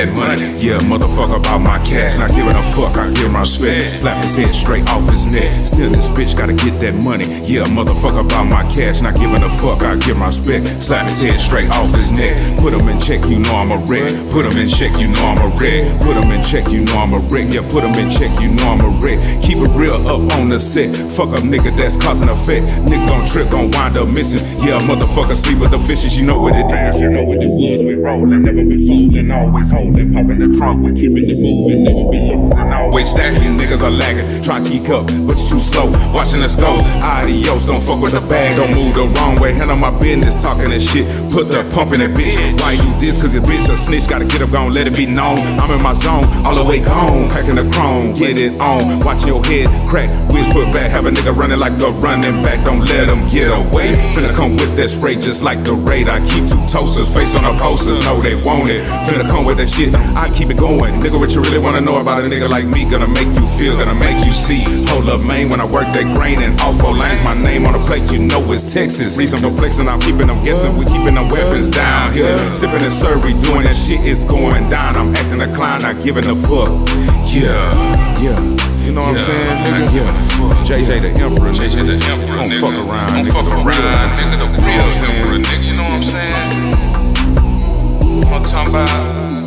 that money. Yeah, motherfucker about my cash. Not giving a fuck, I give my respect. Slap his head straight off his neck. Still this bitch gotta get that money. Yeah, motherfucker about my cash. Not giving a fuck, I give my respect. Slap his head straight off his neck. Put him in check, you know I'm a wreck. Put him in check, you know I'm a wreck. Put him in check, you know I'm a wreck. Yeah, put him in check, you know I'm a wreck. Keep it real up on the set. Fuck up nigga that's causing effect. Nigga gon' trip, gon' wind up missing. Yeah, motherfucker sleep with the fishes, you know what it is. You know what it was, we rollin', never been foolin', always holdin', poppin' the trunk, we keepin' it movin', never been losing, always stacking. Niggas are lagging, try to keep up, but you too slow. Watching us go, adios, don't fuck with the bag, don't move the wrong way. Handle my business, talking that shit, put the pump in that bitch. Why you this? Cause your bitch a snitch, gotta get up, gon' let it be known. I'm in my zone, all the way gone, packing the chrome, get it on. Watch your head crack, whiz put back, have a nigga running like a running back, don't let him get away. Finna come with that spray just like the raid. I keep two toasters, face on the posters, know they want it. Finna come with that shit, I keep it going. Nigga, what you really wanna know about a nigga like me? Gonna make you feel, gonna make you see. Hold up, man, when I work that grain and off 4 lanes, my name on the plate, you know it's Texas. Reason for flexing, I'm keeping them guessing, we keeping them weapons down here. Sipping and surgery, doing that shit, it's going down. I'm acting a clown, not giving a fuck. Yeah, yeah. You know what I'm saying, nigga? Yeah. JJ the Emperor, nigga. JJ the Emperor, don't fuck around, don't nigga. Fuck around, nigga. The real Emperor, nigga. You know what I'm saying? I'm talking about.